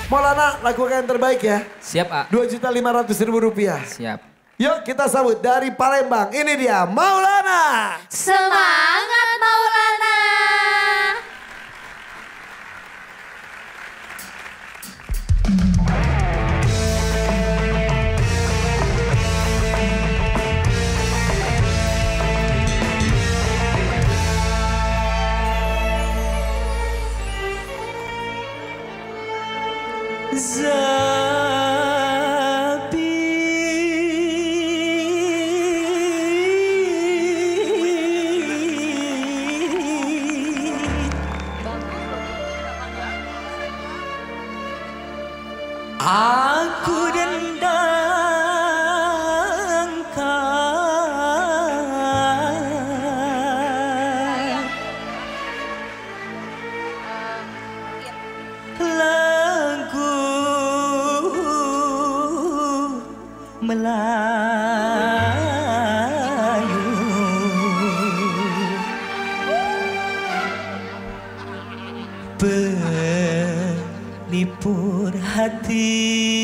Maulana, lakukan yang terbaik ya. Siap, A. 2.500.000 rupiah. Siap. Yuk kita sambut dari Palembang. Ini dia Maulana. Semangat Maulana. Aku dendangkan lagu Melayu pelipur hati.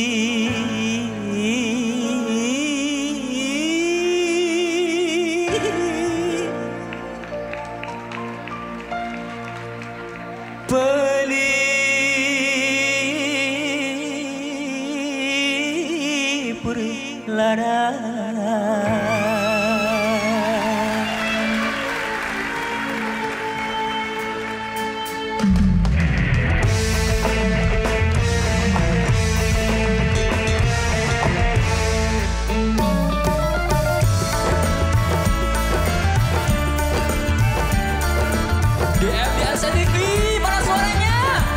Pelipur lara. DMDSTV, mana suaranya?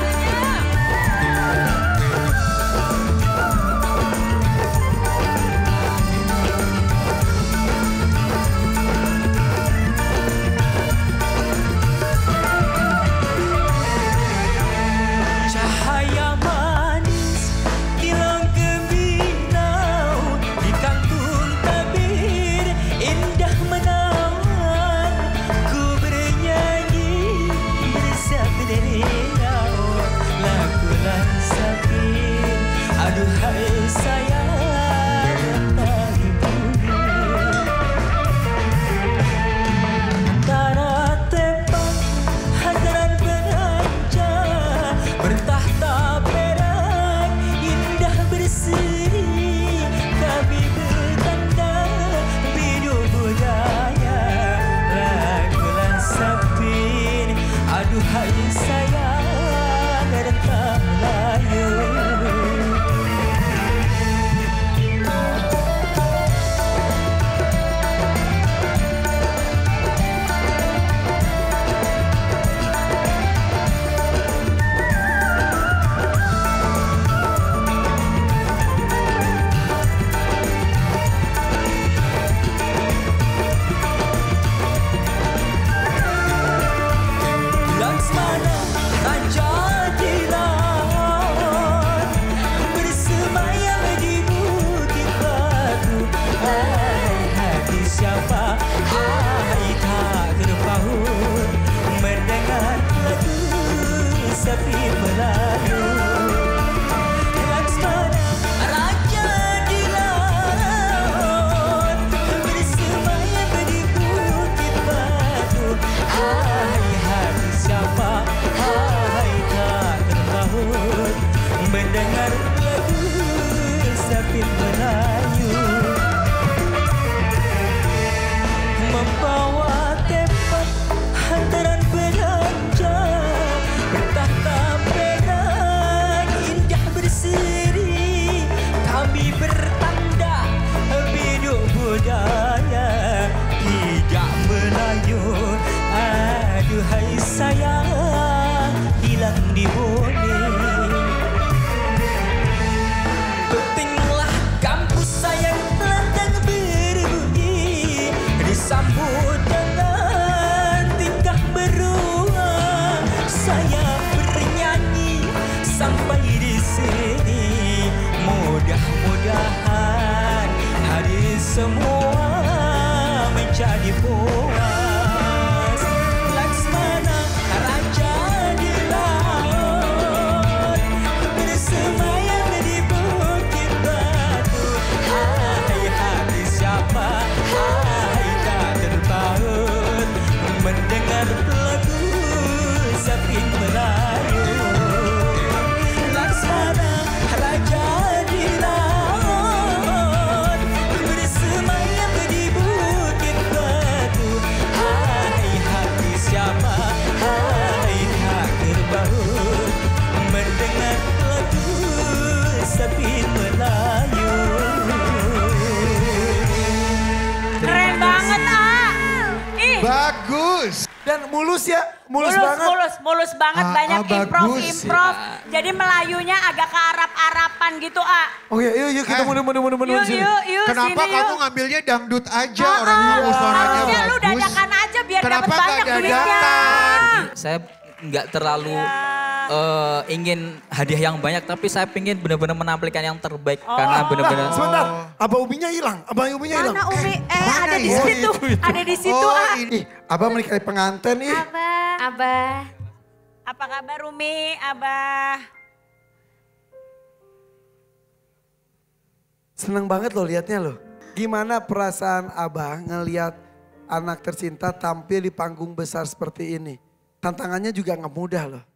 Cahaya manis kilau gemilau di kantung tabir indah menawan. Ku bernyanyi bersama riau lagu lansapin. Aduhai sayang tali bunyi tanah tembak hantaran beranja bertahta perak indah berseri. Kami bertanda bidu budaya lagu lansapin. Aduhai sayang rentang Melayu. Laksmana raja di laut bersemayam di bukit batu. Hai hati siapa hai tak terpaut mendengar lagu sapi Melayu. Laksmana raja di laut bersemayam di bukit batu. Hai hati siapa hai tak terpaut mendengar lagu sapi Melayu. Membawa tempat hantaran belanja bertahta perak indah berseri. Kami bertanda biduk budaya tidak Melayu. Aduhai sayang hilang di bumi. Pentinglah kampus sayang lantang berbunyi disambut dengan tingkah beruang. Saya bernyanyi sampai di sini. Mudah-mudahan hari semua menjadi puas. Laksmana raja di laut Dan mulus ya, mulus banget. Mulus banget, banyak bagus. improv. Jadi Melayunya agak ke Arab-Arapan gitu, Oke, yuk kita mundur sini. Yuk, Kenapa sini, kamu yuk. ngambilnya dangdut aja? Orang kamu suaranya Harusnya lu bagus. dadakan aja biar Kenapa dapat nggak banyak duitnya. dadakan? Saya nggak terlalu ingin hadiah yang banyak, tapi saya ingin benar-benar menampilkan yang terbaik karena benar-benar. Sebentar, Abang Uminya hilang, Abang Uminya hilang. Mana Umi? mana Ada di ya? situ. Ada di situ, Oh, ini. Ih, Abang menikahi pengantin nih. Abah. Apa kabar Umi, Abah? Seneng banget loh liatnya loh. Gimana perasaan Abah ngeliat anak tercinta tampil di panggung besar seperti ini? Tantangannya juga nggak mudah loh.